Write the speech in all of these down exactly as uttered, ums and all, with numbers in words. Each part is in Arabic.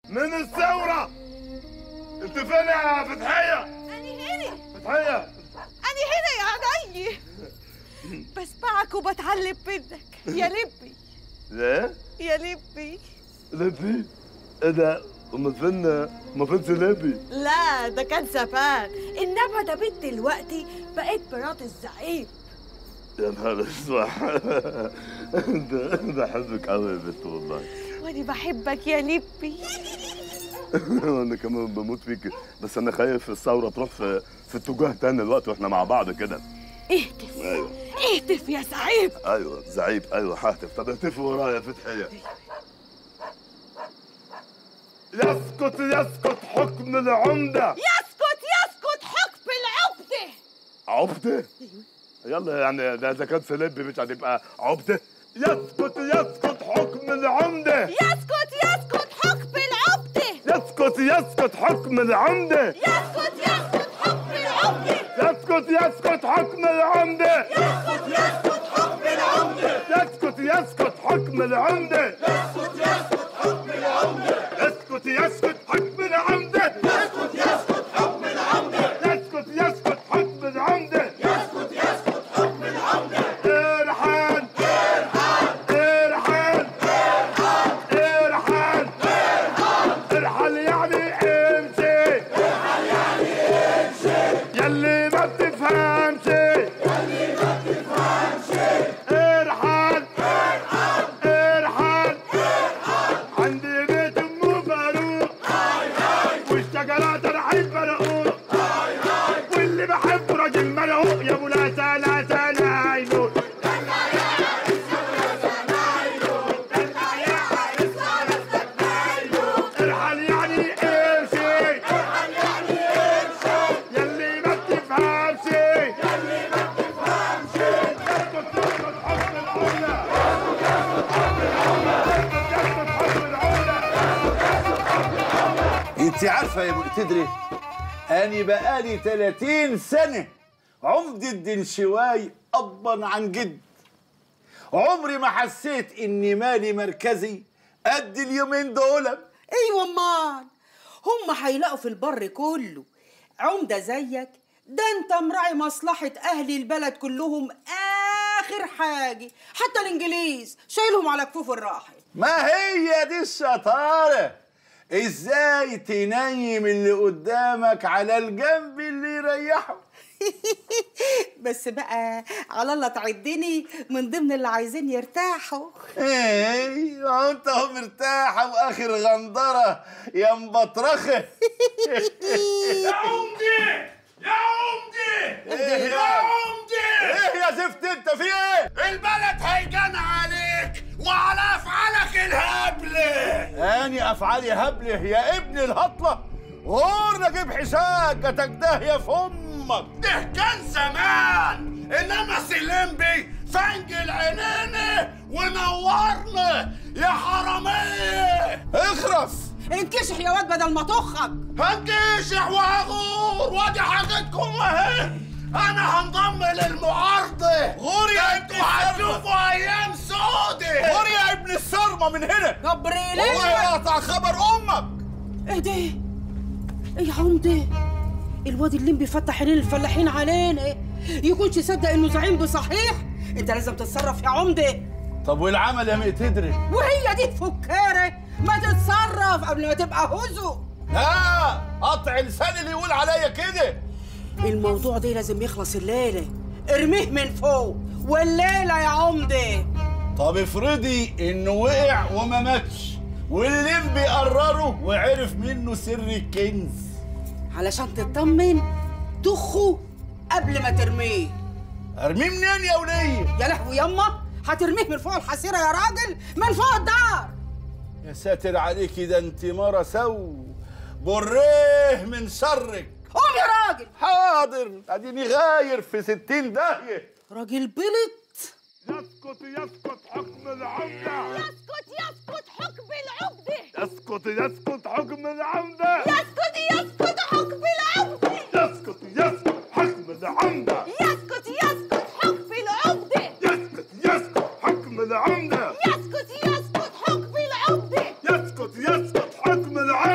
من الثورة. انت فين يا فتحية؟ أنا هنا. فتحية أنا هنا يا عيني. بسمعك وبتعلم منك يا لبي. لا يا لبي. لبي؟ ايه ده؟ ما فين ما فين لبي؟ لا ده كان زمان، إنما ده بنت دلوقتي بقيت مرات الزعيم. يا نهار اسود. ده ده حبك قوي يا بنت والله. وأنا بحبك يا لبي. وانا كمان بموت فيك، بس انا خايف الثوره تروح في في اتجاه تاني الوقت واحنا مع بعض كده. اهتف. ايوه اهتف يا زعيم. ايوه زعيم، ايوه ههتف. طب اهتفي ورايا يا فتحيه. يسقط يسقط حكم العمده. يسقط يسقط حكم العبده. عبده؟ يلا يعني ده اذا كان سلبي مش هتبقى عبده. يسقط يسقط حكم العمده. يسقط يسقط حكم العبده. يسقط يسقط حكم العمده. يسقط يسقط حكم العبده. يسقط يسقط حكم العمده. يسقط يسقط حكم العمده. يسقط يسقط حكم العمده. يسقط يسقط حكم العمده. يسقط يسقط حكم العمده. يسقط يسقط حكم العمده. يسقط يسقط حكم العمده. يسقط يسقط حكم العمده. ارحل ارحل ارحل ارحل يعني امشي. ارحل يعني امشي. يلي ما بتفهمش يلي ما بتفهمش. ارحل ارحل عندي بيت ام فاروق والشجرات رايحين فرقوق واللي بحبه راجل مرقوق يا ابو لا سلا سلا عينه. ارحل يعني امشي. ارحل يعني امشي. يلي ما بتفهمش يلي ما بتفهمش. يسقط يسقط حكم العملة. يسقط يسقط حكم العملة. انت عارفه يا مقتدري، اني بقالي تلاتين سنه عمدة دنشواي ابا عن جد. عمري ما حسيت اني مالي مركزي قد اليومين دول. ايوه امال هم هيلاقوا في البر كله عمده زيك؟ ده انت مراعي مصلحه اهل البلد كلهم اخر حاجه، حتى الانجليز شايلهم على كفوف الراحل. ما هي دي الشطاره، ازاي تنيم اللي قدامك على الجنب اللي يريحه. بس بقى على الله تعدني من ضمن اللي عايزين يرتاحوا. ايه انت هو مرتاحه واخر غندره يا مبطرخه. يا عمدي يا عمدي ايه يا عمدي ايه يا زفت انت في ايه؟ البلد هيجان عليك وعلى افعالك الهبله. اني افعالي هبله يا ابن الهطله، غور نجيب حساجتك ده يا فمك. ده كان زمان، انما سلمبي فنج العينين ونورنا يا حراميه. اخرس انكشح يا واد بدل ما تخك. هنكشح وهغور وادي حاجتكم اهي. انا هنضم للمعارضه. غور يا ابن انتوا الصرمه، هتشوفوا ايام سودة. غور يا ابن الصرمه من هنا. جبريل والله يقطع خبر امك. ايه ده؟ ايه يا عمده؟ الواد اللي بيفتح عينين الفلاحين علينا يكونش صدق انه زعيم بصحيح؟ انت لازم تتصرف يا عمده. طب والعمل يا مقتدري؟ وهي دي تفكري ما تتصرف قبل ما تبقى هزو. لا، قطع لسان اللي يقول عليا كده. الموضوع ده لازم يخلص الليله، ارميه من فوق والليله يا عمده. طب افرضي انه وقع وما ماتش واللمبي قرره وعرف منه سر الكنز، علشان تطمن تخه قبل ما ترميه. ارميه منين يا وليه؟ يا لهوي يما، هترميه من فوق الحسيره يا راجل، من فوق الدار. يا ساتر عليكي، ده انت مرة سو بريه من شرك. قوم يا راجل. حاضر، اديني غاير في ستين داهية. راجل بلط. يسقط يسقط حكم العمدة. يسقط يسقط حكم العبده. يسقط يسقط حكم العمدة. يسقط يسقط حكم العبده. يسقط يسقط حكم العمدة. يسقط يسقط حكم العبده. يسقط يسقط حكم العمدة. يسقط يسقط حكم العبده. يسقط يسقط حكم العمدة.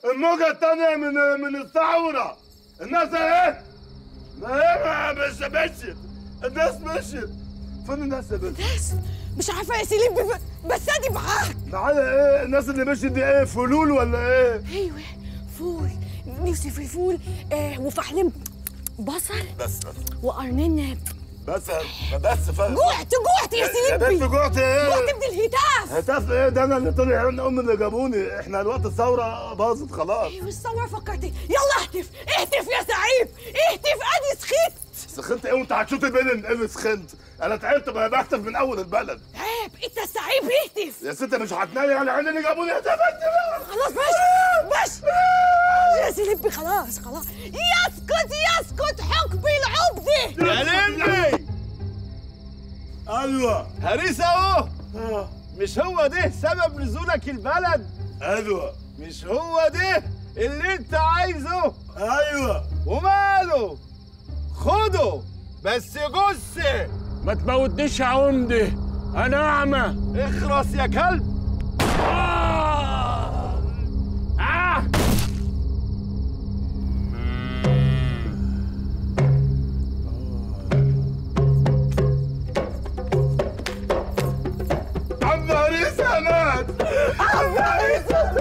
الموجة التانية من من الثورة. الناس ايه؟ ما هي مش مشيت، الناس مشيت. فين الناس يا بنت؟ ناس مش عارفه يا سليم ب- بس ادي معاك. معايا ايه؟ الناس اللي مشيت دي ايه؟ فلول ولا ايه؟ ايوه فول، نفسي في فول آه وفحلم بصل بس وقرنين. بس بس فاهم. جوعت جوعت يا يا سليم. بنت جوعت ايه؟ جوعت من الهتاف. هتاف ايه؟ ده انا اللي طلع عين امي اللي جابوني، احنا الوقت الثورة باظت خلاص. ايوه الثوره فكرتي. يلا اهتف اهتف يا سعيد، اهتف ادي سخيت. سخنت ايه وانت هتشوف البلد اللي سخنت؟ انا تعبت بقى بهتف من اول البلد. عيب انت السعيد اهتف. يا ست مش هتنامي على عين اللي جابوني هتف انت بقى. خلاص بس بس يا سليم خلاص خلاص. يسكت يسكت حكم العبده. يا لمبي ايوه هريسة اهو. اه مش هو ده سبب نزولك البلد؟ ايوه مش هو ده اللي انت عايزه؟ ايوه وماله؟ خده بس جثة. ما تموتنيش يا عمدة، أنا أعمى. اخرس يا كلب. آه. آه. عم هريسة مات. عم هريسة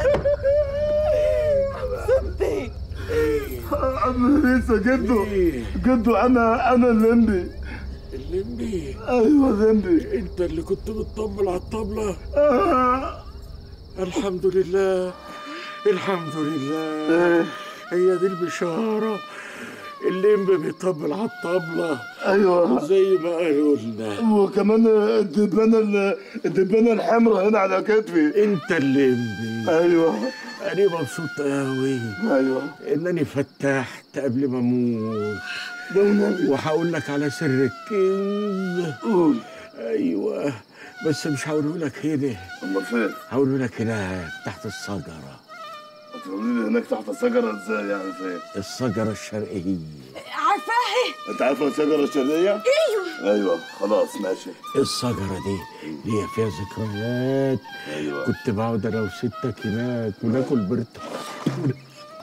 سبتي. عم هريسة جدو جدو انا انا الليمبي. الليمبي؟ ايوه الليمبي. أنت اللي كنت بتطبل على الطبلة؟ آه. الحمد لله الحمد لله. هي دي البشارة، الليمبي بيطبل على الطبلة ايوه زي ما قالوا لنا. وكمان الدبانة ال- الدبانة الحمراء هنا على كتفي. أنت الليمبي. ايوه أنا مبسوط أوي ايوه إنني فتحت قبل ما أموت، ده والنبي. وهقول لك على سر الكنز. قول. ايوه بس مش هقوله لك هنا، امال فين؟ هقوله لك هناك تحت الشجره. هتقولي لي هناك تحت الشجرة ازاي يعني فين؟ الشجره الشرقيه. عارفاها؟ انت عارفة الشجرة الشرقية؟ ايوه ايوه خلاص ماشي. الشجره دي ليا فيها ذكريات. ايوه كنت بقعد انا وستك هناك وناكل برتقال.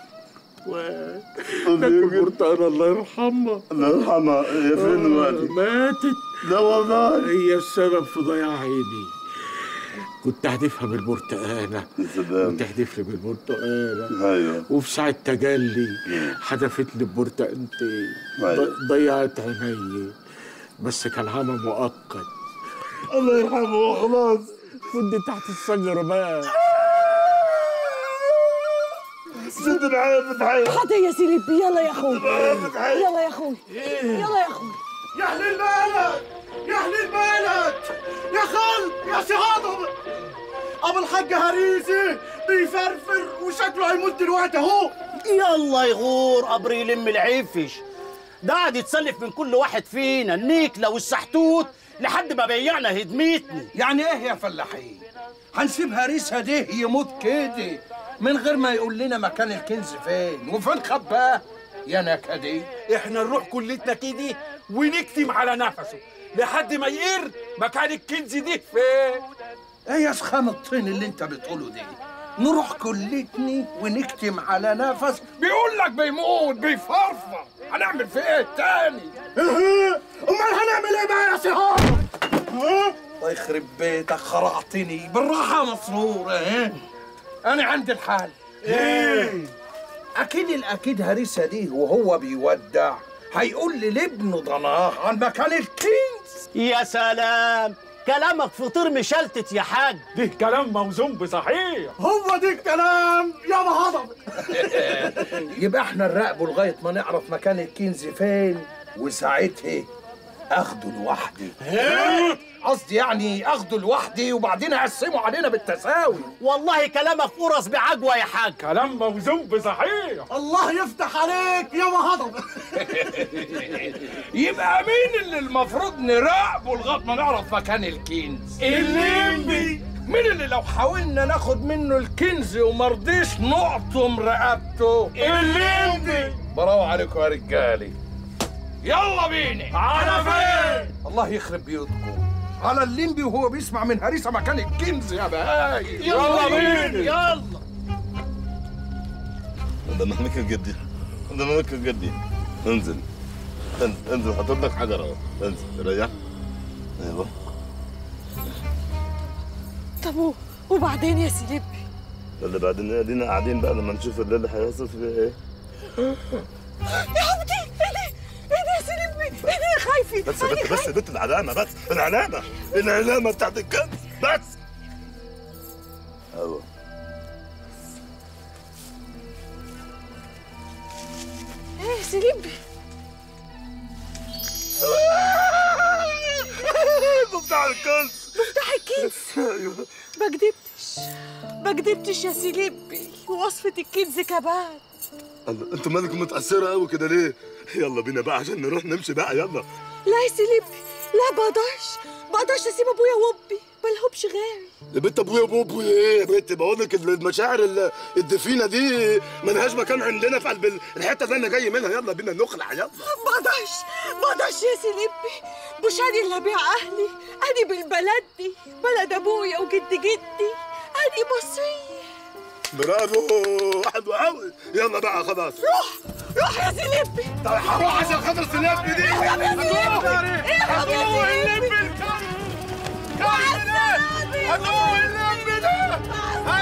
ناكل برتقال الله يرحمها. الله يرحمها. هي فين دلوقتي؟ ماتت. لا والله. هي السبب في ضياع عيني. كنت احدفها بالبرتقاله يا سلام. وتحدف لي بالبرتقاله، ايوه وفي ساعة تجلي حدفت لي ببرتقالتين. أيوة. ض- ضيعت عيني، بس كان عمى مؤقت. الله يرحمه خلاص. كنت تحت الشجرة بقى. شد معايا فتحية. حاضر يا سليم. يلا يا اخوي فتحية. يلا يا اخوي يلا يا اخوي. يا اهل البلد يا اهل البلد يا خال يا شهاده. ابو الحاج هريسي بيفرفر وشكله هيموت دلوقتي اهو. يلا يغور قبر يلم العفش ده، قاعد يتسلف من كل واحد فينا النيكله والسحتوت لحد ما بيعنا هدمتني. يعني ايه يا فلاحين؟ هنسيب هريسها ده يموت كده من غير ما يقول لنا مكان الكنز فين وفين خباه يا نكدي؟ احنا نروح كلتنا كده ونكتم على نفسه لحد ما يقر مكان الكنز دي فين. ايه يا سخام الطين اللي انت بتقوله ده؟ نروح كلتني ونكتم على نفس؟ بيقول لك بيموت بيفرفر، هنعمل فيه ايه تاني؟ امال هنعمل ايه بقى يا شهاده؟ الله يخرب بيتك خرعتني. بالراحه يا مسرور. ايه انا عندي الحل. ايه؟ اكيد الاكيد هريسه دي وهو بيودع هيقول لي لابنه ضناه عن مكان الكنز. يا سلام، كلامك فطير مشلتت يا حاج. ده كلام موزون بصحيح. هو ده الكلام يا هضبه. يبقى احنا نراقبه لغايه ما نعرف مكان الكنز فين، وساعتها اخده لوحدي. قصدي يعني اخده لوحدي وبعدين اقسمه علينا بالتساوي. والله كلامك قرص بعجوه يا حاج. كلام موزون بصحيح. الله يفتح عليك يا هضبه. يبقى مين اللي المفروض نراقبه لغايه ما نعرف مكان الكنز؟ الليمبي. مين اللي لو حاولنا ناخد منه الكنز ومرضيش نقطم رقبته؟ الليمبي. برافو عليكم يا رجالي. يلا بينا. على فين؟ الله يخرب بيوتكم على الليمبي وهو بيسمع من هريسه مكان الكنز يا بهاي. يلا بينا. يلا. ده مهمك جدي، ده مهمك جدي. انزل انزل انزل، حاطط لك حجر اهو، انزل ريح. ايوه. طب وبعدين يا سيدي؟ اللي بعدين ادينا قاعدين بقى لما نشوف الليله هيحصل فيها ايه. يا حبيبتي ايه ده؟ ايه ده يا سيدي؟ ايه ده يا خايفي؟ بس بس بس بس العلامه، بس العلامه العلامه بتاعت الكنز بس. ايوه. ايه يا سيدي؟ مفتاح الكنز. مفتاح الكنز. ايوه. ما كدبتش ما كدبتش يا سيليبي، ووصفة الكنز كمان. الله، انتوا مالكم متأثرة قوي كده ليه؟ يلا بينا بقى عشان نروح نمشي بقى، يلا. لا يا سيليبي، لا بقدرش بقدرش اسيب ابويا وامي، مالهمش غيري. يا بنت ابويا وابويا ايه يا بنت؟ بقول لك المشاعر الدفينه دي ملهاش مكان عندنا في قلب الحته اللي انا جاي منها، يلا بينا نخلع يلا. بقدرش بقدرش يا سيليبي، مش اني اللي ابيع اهلي، اني بالبلد دي، بلد ابويا وجد جدي، اني مصريه. برافو، حلو قوي. يلا بقى خلاص. روح روح يا سيليبي. طب هروح عشان خاطر سيليبي دي. اهرب يا سيليبي، اهرب يا سيليبي. هاتوا اللب ده.